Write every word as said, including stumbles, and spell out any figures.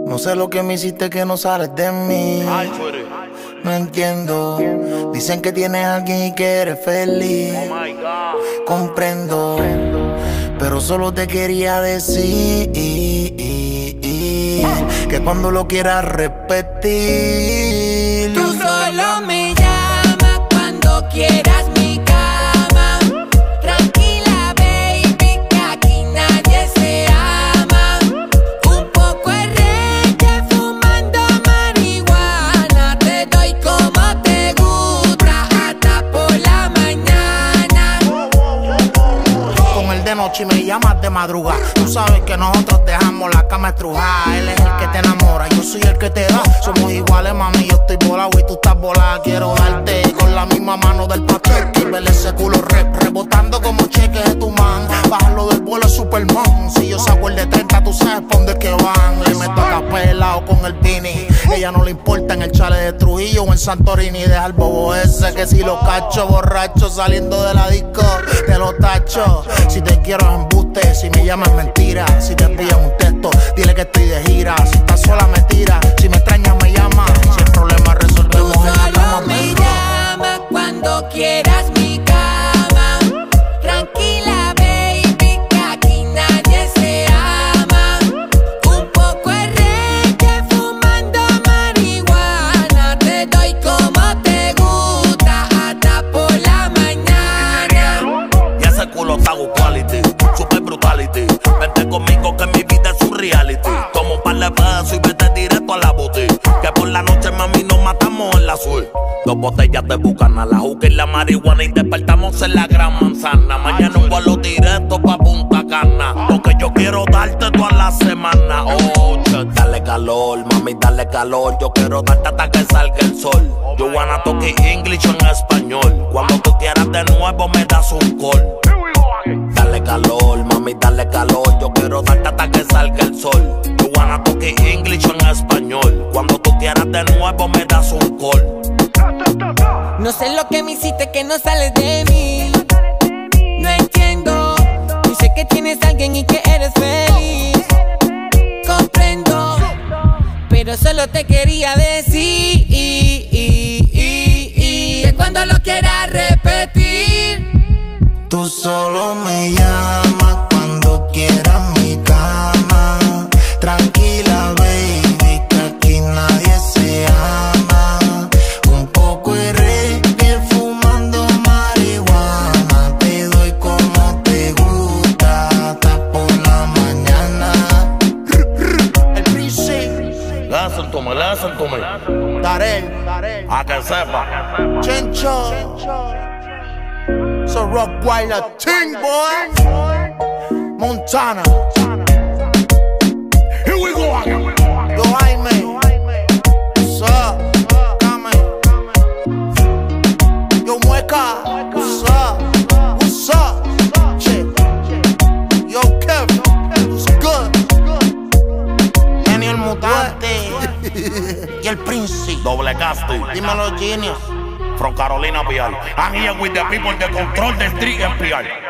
No sé lo que me hiciste que no sales de mí. No entiendo. Dicen que tienes a alguien y que eres feliz. Comprendo, pero solo te quería decir que cuando lo quieras repetir, tú solo me llamas cuando quieras mi cama. Tranquila, baby, que aquí nadie se ama. Un poco de reggae fumando marihuana. Te doy como te gusta hasta por la mañana. Con el de noche y me llamas de madrugada. Tú sabes que nosotros dejamos la cama estrujada. Él es el que te enamora, yo soy el que te da. Somos iguales, mami, yo estoy volado y tú estás volada. Quiero darte con la misma mano del paquete y ver ese culo re, rebotando como cheques de tu man. Bájalo del vuelo Superman. Si yo saco el de treinta, tú sabes pa' dónde es que van. Le meto a capela o con el Vini. Ella no le importa en el chale de Trujillo o en Santorini. Deja el bobo ese que si lo cacho borracho saliendo de la disco te lo tacho. Si te quiero es embuste, si me llamas mentira. Si te pillan un texto, dile que estoy de gira. Si estás sola me tira, si me extrañas me llama. Si el problema resolvemos Tú en la solo cama. me llamas cuando quieras mi cama. Tranquila, baby, que aquí nadie se ama. Un poco de reggae fumando marihuana. Te doy como te gusta hasta por la mañana. Y ese culo está good quality, super brutality. Vente conmigo que mi vida es un reality. Tomo un par de pesos y vete directo a la boutique. Que por la noche, mami, nos matamos en la suite. Dos botellas de bucana, la juca y la marihuana. Y despertamos en la gran manzana. Mañana un vuelo directo pa' Punta Cana. Porque yo quiero darte toda la semana. Oh, che, dale calor, mami, dale calor. Yo quiero darte hasta que salga el sol. Yo wanna talk English en español. Cuando tú quieras de nuevo me das un call. Dale calor, mami, dale calor. Yo quiero darte hasta que salga el sol. You wanna talk English en español. Cuando tú quieras de nuevo me das un call. No sé lo que me hiciste que no sales de mí. No entiendo. Yo sé que tienes a alguien y que eres feliz. Comprendo, pero solo te quería decir que cuando lo quieras repetir, tú solo me llamas cuando quieras mi cama. Tranquila, baby, que aquí nadie se ama. Un poco de reggae fumando marihuana. Te doy como te gusta hasta por la mañana. El príncipe. Listen to me, listen to me. Darel, A que sepa. Chencho. So rock while a ting, boy. Montana. Here we go again. Yo, Jaime. What's up? Come Yo, Mueca. What's up? What's up? Shit. Yo, Kev. What's good? Kenny el Mutante. Y el Príncipe. Doble Casti. Dímelo, Genius. From Carolina P R. I'm here with the people that control the street N P R.